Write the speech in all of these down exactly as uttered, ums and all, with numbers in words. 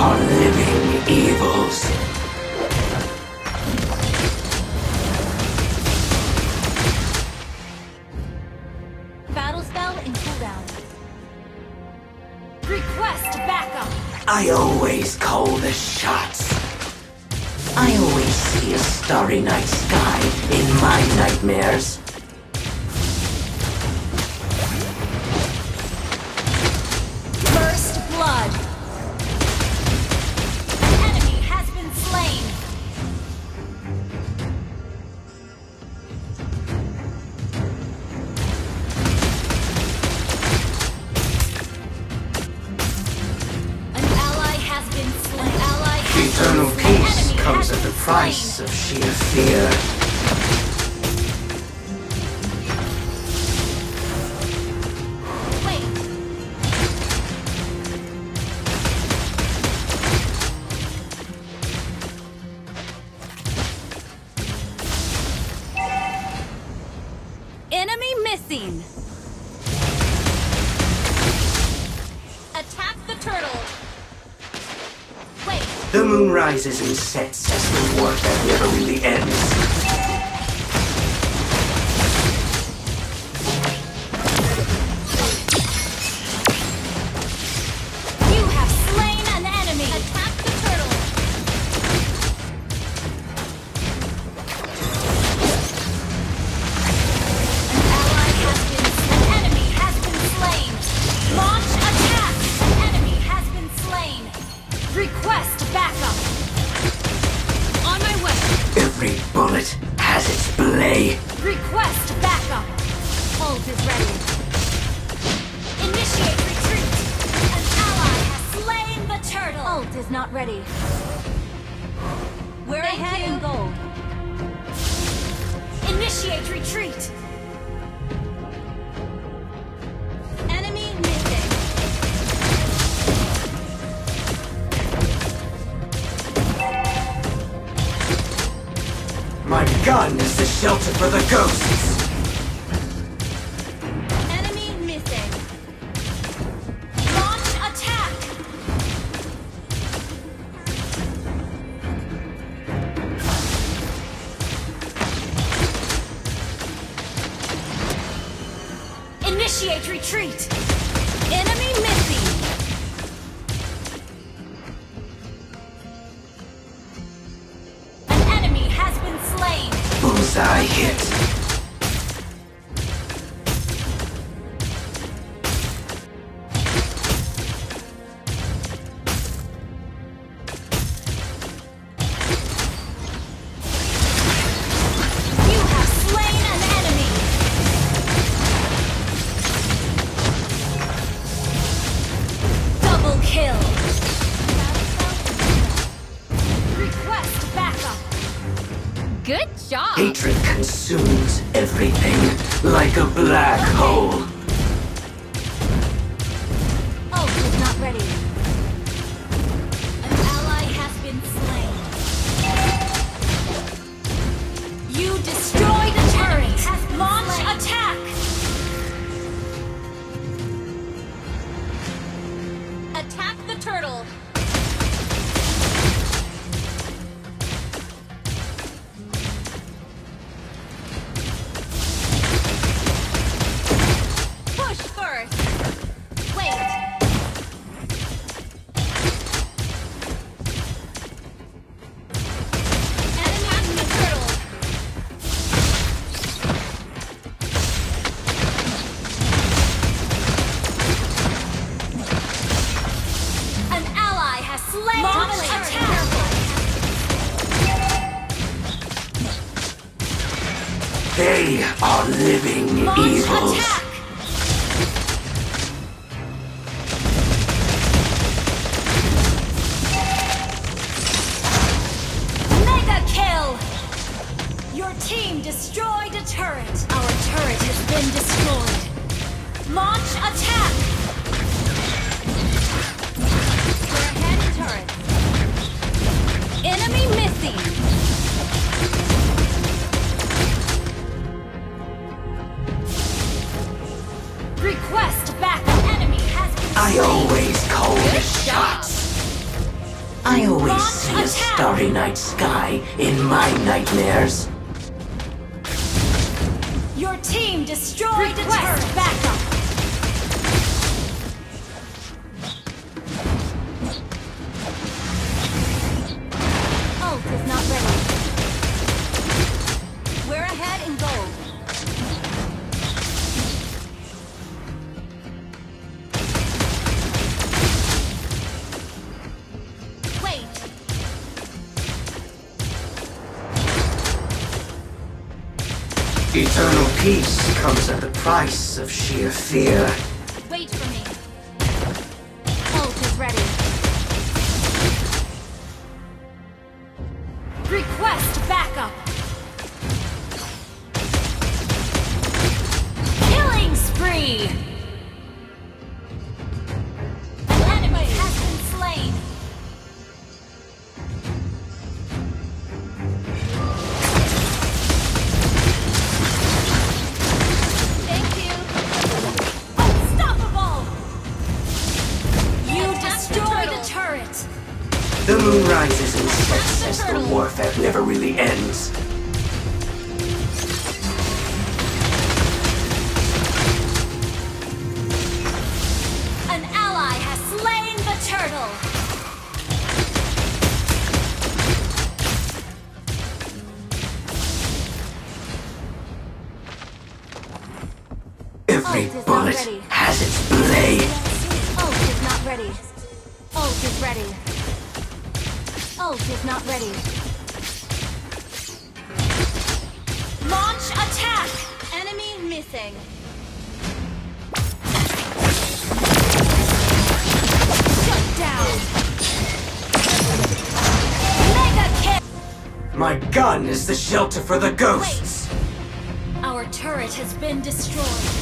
are living evils. Battle spell in cooldown. Request backup. I always call the shots. I always see a starry night sky in my nightmares. First blood. An enemy has been slain. An ally has been slain. An ally has Eternal been slain. peace Enemy comes has at the been price slain. of sheer fear. Wait. Enemy missing. Attack the turtle. Wait. The moon rises and sets as the warfare never really ends. You have slain an enemy. Attack the turtle. An ally has been slain. An enemy has been slain. Launch attack. An enemy has been slain. Request backup. On my way. Every bullet has its blade. Request backup. Ult is ready. Initiate retreat. An ally has slain the turtle. Ult is not ready. We're Thank ahead you. in gold. Initiate retreat. Enemy missing. My gun is the shelter for the ghosts. Enemy missing. Launch attack. Initiate retreat. Enemy missing. An enemy has been slain. Bullseye hit. You have slain an enemy. Double kill. Request backup. Good job. Hatred consumes everything like a black hole. Ult is not ready. An ally has been slain. You destroyed a turret. Launch attack. Attack the turtle. Push first. Wait. Enemy the turtle. An ally has slain. Launch attack. They are living Launch evils. attack. Mega kill. Your team destroyed a turret. Our turret has been destroyed. Launch attack. We're ahead in turret. Enemy missing. I always Launch see a attack! starry night sky in my nightmares. Your team destroyed a turret. Backup. Ult is not ready. We're ahead in gold. Eternal peace comes at the price of sheer fear. Wait for me. Ult is ready. Request backup. Killing spree. An enemy has been slain. The moon rises and sets as the warfare never really ends. An ally has slain the turtle! Every bullet has its blade. Ult is not ready. Ult is ready. Ult is not ready. Launch attack! Enemy missing. Shut down! Mega kill! My gun is the shelter for the ghosts. Wait. Our turret has been destroyed.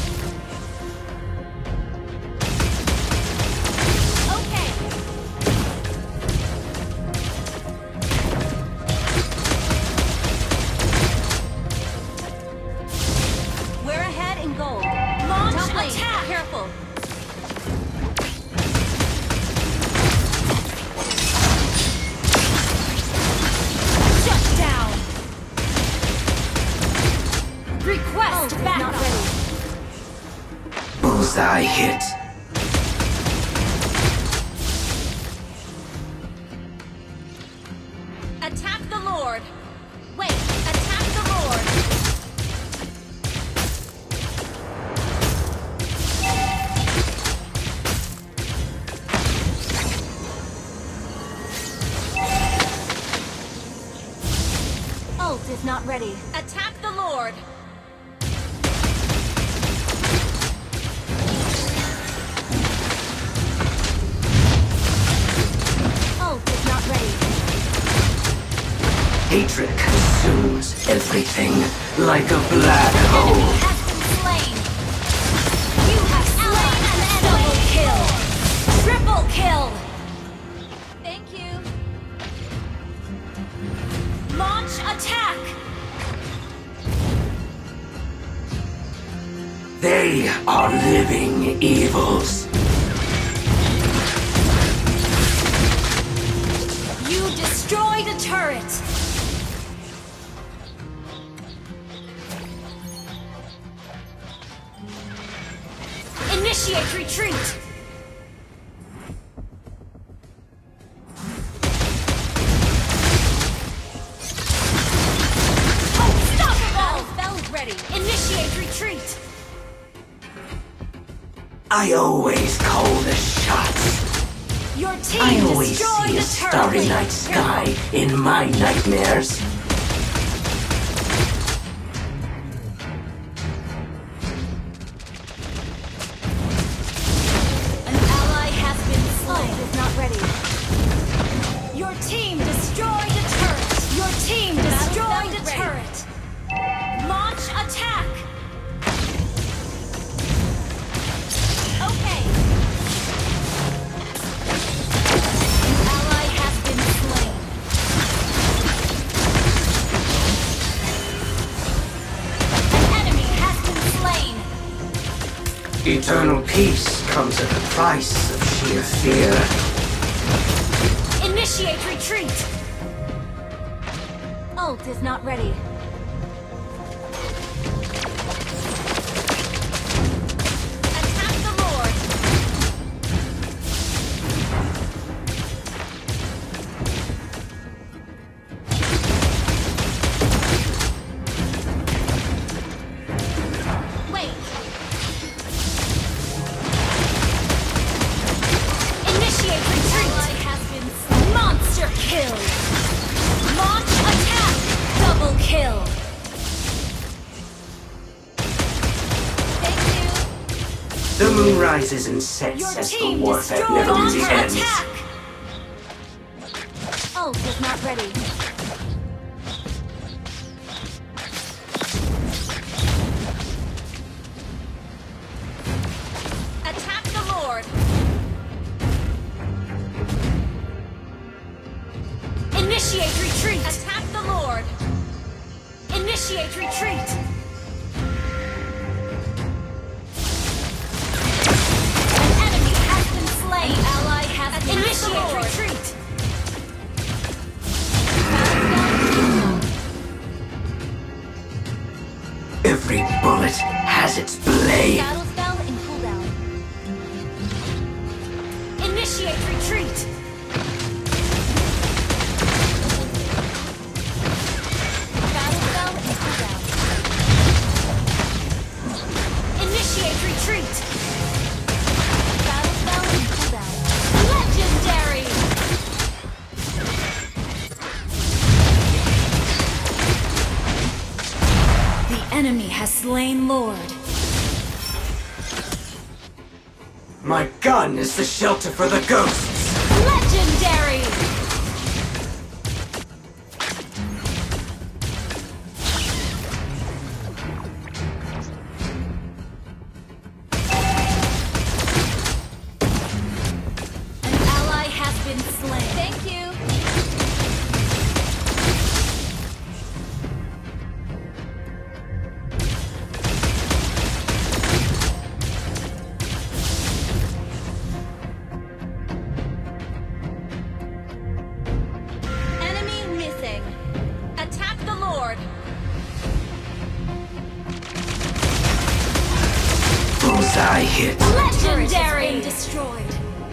Bullseye hit. Attack the Lord. Wait, attack the Lord. Ult is not ready. Attack the Lord. Hatred consumes everything like a black hole. Enemy has been slain. You have slain an enemy. Triple kill. Thank you. Launch attack. They are living evils. You destroyed a turret. Initiate retreat! Unstoppable! Spell ready. Initiate retreat! I always call the shots. Your team I always destroyed see a the starry turret. night sky in my nightmares. Team destroyed a turret! Your team destroyed a turret! Launch attack! Okay! An ally has been slain. An enemy has been slain. Eternal peace comes at the price of sheer fear. Initiate Initiate retreat! Ult is not ready. Attack the Lord! Wait! Initiate retreat! Ally has been slain. Monster kill! Launch attack! Double kill! Thank you! The moon rises and sets Your as the team warfare destroyed never launch really ends. attack! Ult is not ready. Attack the Lord! Initiate retreat! Attack the Lord! Initiate retreat! An enemy has been slain! An ally has been Initiate retreat! Every bullet has its blade. Battle spell in cooldown. Initiate retreat! Battle spell in cooldown. Initiate retreat! Battle spell in cooldown. Legendary! The enemy has slain Lord. My gun is the shelter for the ghosts. Legendary! An ally has been slain. Thank you. Enemy missing. Attack the Lord. Bullseye hit. Legendary! Destroyed.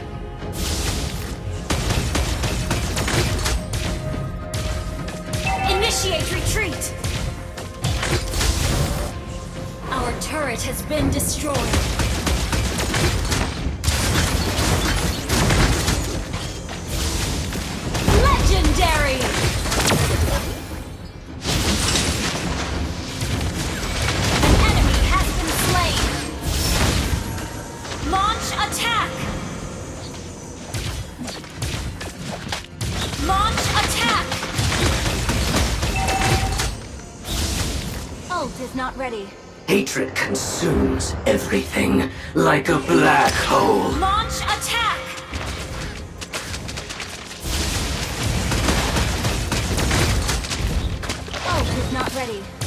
Initiate retreat. Our turret has been destroyed. Legendary! An enemy has been slain. Launch attack! Launch attack! Ult is not ready. Hatred consumes everything like a black hole. Launch attack! Ult is not ready.